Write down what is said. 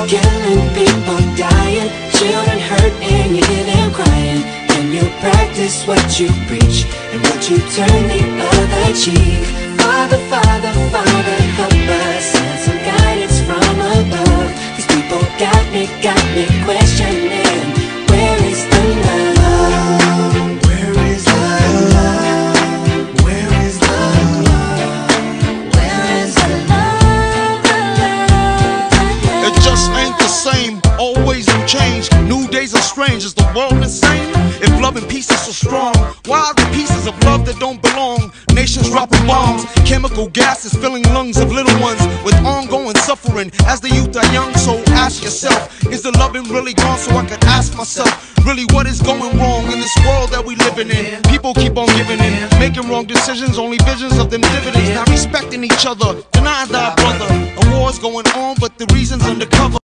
killing, people dying, children hurt and you hear them crying. Can you practice what you preach, and would you turn the other cheek? Father, Father, Father, help us, send some guidance from above. These people got me questioning, where is the love? Where is the love? Where is the love? Where is the love? It just ain't the same, always new change. New days are strange, is the world insane? If love and peace is so strong, why are there pieces of love that don't belong? Nations dropping bombs, chemical gases filling lungs of little ones with ongoing suffering as the youth are young. So ask yourself, is the loving really gone? So I could ask myself, really what is going wrong in this world that we living in? People keep on giving in, making wrong decisions, only visions of them dividends, not respecting each other, denying thy brother. A war's going on, but the reason's undercover.